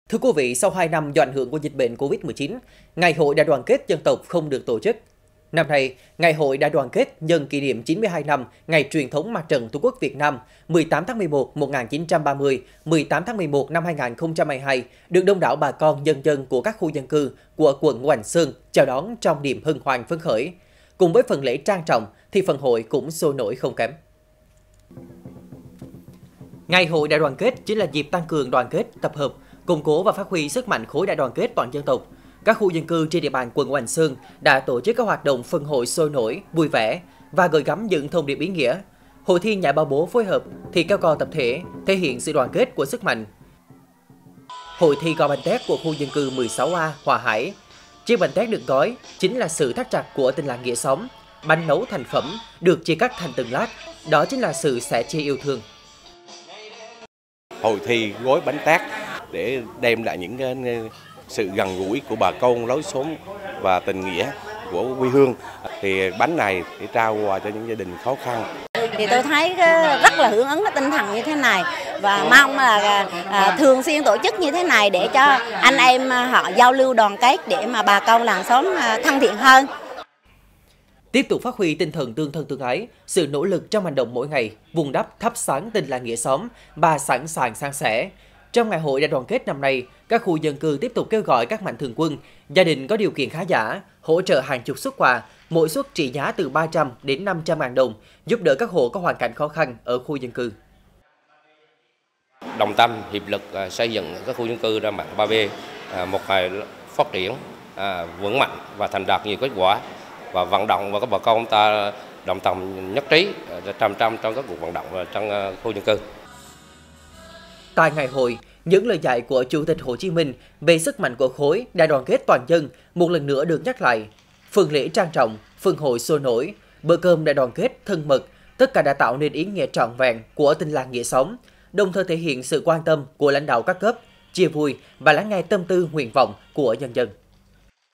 Thưa quý vị, sau 2 năm do ảnh hưởng của dịch bệnh Covid-19, Ngày hội Đại đoàn kết dân tộc không được tổ chức. Năm nay, Ngày hội Đại đoàn kết nhân kỷ niệm 92 năm Ngày truyền thống Mặt trận Tổ quốc Việt Nam 18 tháng 11 1930, 18 tháng 11 năm 2022 được đông đảo bà con nhân dân của các khu dân cư của quận Ngũ Hành Sơn chào đón trong niềm hân hoan phấn khởi. Cùng với phần lễ trang trọng thì phần hội cũng sôi nổi không kém. Ngày hội Đại đoàn kết chính là dịp tăng cường đoàn kết, tập hợp, củng cố và phát huy sức mạnh khối đại đoàn kết toàn dân tộc. Các khu dân cư trên địa bàn quận Ngũ Hành Sơn đã tổ chức các hoạt động phân hội sôi nổi, vui vẻ và gửi gắm những thông điệp ý nghĩa. Hội thi nhảy bao bố phối hợp thi kéo co tập thể thể hiện sự đoàn kết của sức mạnh. Hội thi gò bánh tét của khu dân cư 16A Hòa Hải. Chiếc bánh tét được gói chính là sự thắt chặt của tình làng nghĩa xóm. Bánh nấu thành phẩm được chia cắt thành từng lát, đó chính là sự sẻ chia yêu thương. Hội thi gói bánh tét để đem lại những sự gần gũi của bà con lối xóm và tình nghĩa của quê hương. Thì bánh này để trao quà cho những gia đình khó khăn. Thì tôi thấy rất là hưởng ứng cái tinh thần như thế này và mong là thường xuyên tổ chức như thế này để cho anh em họ giao lưu đoàn kết để mà bà con làng xóm thân thiện hơn. Tiếp tục phát huy tinh thần tương thân tương ái, sự nỗ lực trong hành động mỗi ngày, vun đắp thắp sáng tình làng nghĩa xóm và sẵn sàng san sẻ. Trong ngày hội đại đoàn kết năm nay, các khu dân cư tiếp tục kêu gọi các mạnh thường quân, gia đình có điều kiện khá giả, hỗ trợ hàng chục suất quà, mỗi suất trị giá từ 300 đến 500 ngàn đồng, giúp đỡ các hộ có hoàn cảnh khó khăn ở khu dân cư. Đồng tâm, hiệp lực xây dựng các khu dân cư ra mạng 3B, một ngày phát triển vững mạnh và thành đạt nhiều kết quả, và vận động và các bà con ta đồng tâm nhất trí trăm trong các cuộc vận động trong khu dân cư. Tại ngày hội, những lời dạy của Chủ tịch Hồ Chí Minh về sức mạnh của khối đại đoàn kết toàn dân một lần nữa được nhắc lại. Phần lễ trang trọng, phần hội sôi nổi, bữa cơm đại đoàn kết thân mật, tất cả đã tạo nên ý nghĩa trọn vẹn của tình làng nghĩa xóm, đồng thời thể hiện sự quan tâm của lãnh đạo các cấp, chia vui và lắng nghe tâm tư nguyện vọng của nhân dân.